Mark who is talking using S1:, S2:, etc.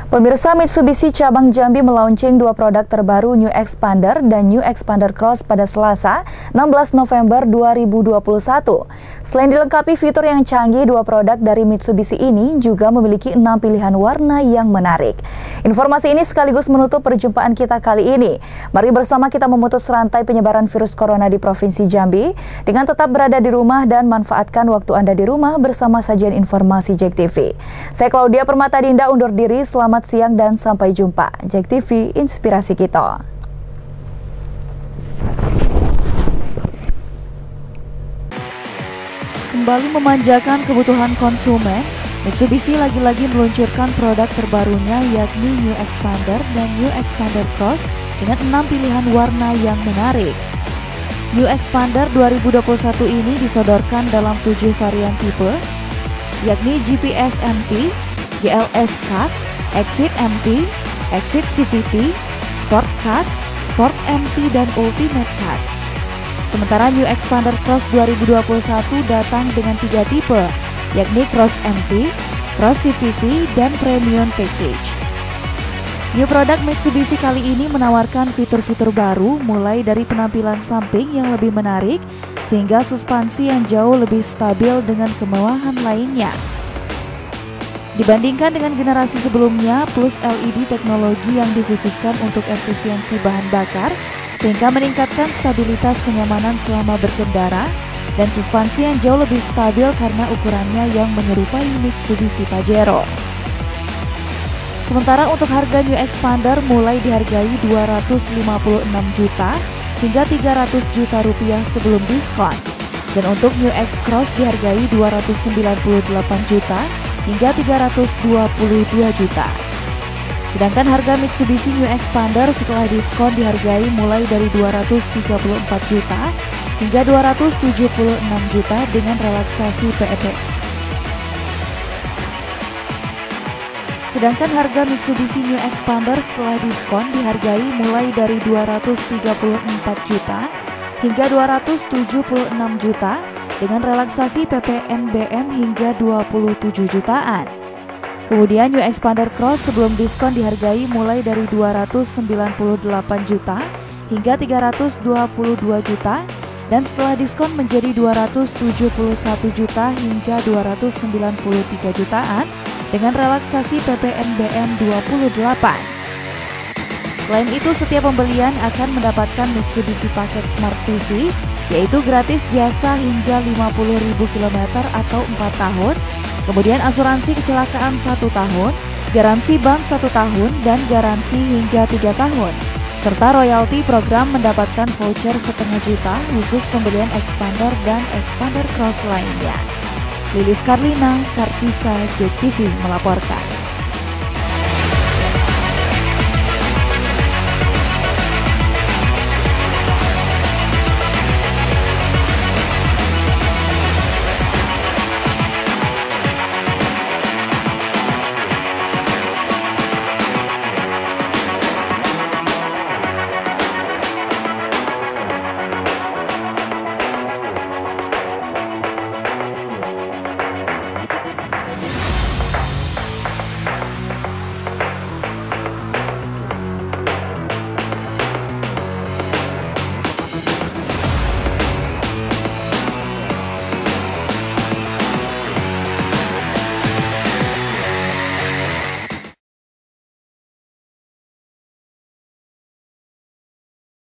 S1: Pemirsa, Mitsubishi cabang Jambi melaunching dua produk terbaru New Xpander dan New Xpander Cross pada Selasa, 16 November 2021. Selain dilengkapi fitur yang canggih, dua produk dari Mitsubishi ini juga memiliki 6 pilihan warna yang menarik. Informasi ini sekaligus menutup perjumpaan kita kali ini. Mari bersama kita memutus rantai penyebaran virus corona di Provinsi Jambi dengan tetap berada di rumah dan manfaatkan waktu Anda di rumah bersama sajian informasi JEK TV. Saya Claudia Permatadinda undur diri, selamat siang dan sampai jumpa. JEK TV, inspirasi kita. Kembali memanjakan kebutuhan konsumen, Mitsubishi lagi-lagi meluncurkan produk terbarunya yakni New Xpander dan New Xpander Cross dengan 6 pilihan warna yang menarik. New Xpander 2021 ini disodorkan dalam 7 varian tipe, yakni GPS MT, GLS Cut, Exit MT, Exit CVT, Sport Cut, Sport MT, dan Ultimate Cut. Sementara New Xpander Cross 2021 datang dengan 3 tipe, yakni Cross MT, Cross CVT, dan Premium Package. New produk Mitsubishi kali ini menawarkan fitur-fitur baru, mulai dari penampilan samping yang lebih menarik, sehingga suspansi yang jauh lebih stabil dengan kemewahan lainnya. Dibandingkan dengan generasi sebelumnya, plus LED teknologi yang dikhususkan untuk efisiensi bahan bakar, sehingga meningkatkan stabilitas kenyamanan selama berkendara, dan suspansi yang jauh lebih stabil karena ukurannya yang menyerupai Mitsubishi Pajero. Sementara untuk harga New Xpander mulai dihargai 256 juta hingga 300 juta rupiah sebelum diskon. Dan untuk New X Cross dihargai 298 juta hingga 322 juta. Sedangkan harga Mitsubishi New Xpander setelah diskon dihargai mulai dari 234 juta hingga 276 juta dengan relaksasi PEP. Sedangkan harga Mitsubishi New Xpander setelah diskon dihargai mulai dari 234 juta hingga 276 juta dengan relaksasi PPNBM hingga 27 jutaan. Kemudian New Xpander Cross sebelum diskon dihargai mulai dari 298 juta hingga 322 juta dan setelah diskon menjadi 271 juta hingga 293 jutaan dengan relaksasi PPNBM 28. Selain itu, setiap pembelian akan mendapatkan Mitsubishi paket Smart PC, yaitu gratis jasa hingga 50.000 km atau 4 tahun, kemudian asuransi kecelakaan 1 tahun, garansi bank 1 tahun, dan garansi hingga 3 tahun, serta royalti program mendapatkan voucher setengah juta khusus pembelian Xpander dan Xpander Cross lainnya. Lilis Karlina, Kartika, JEK TV melaporkan.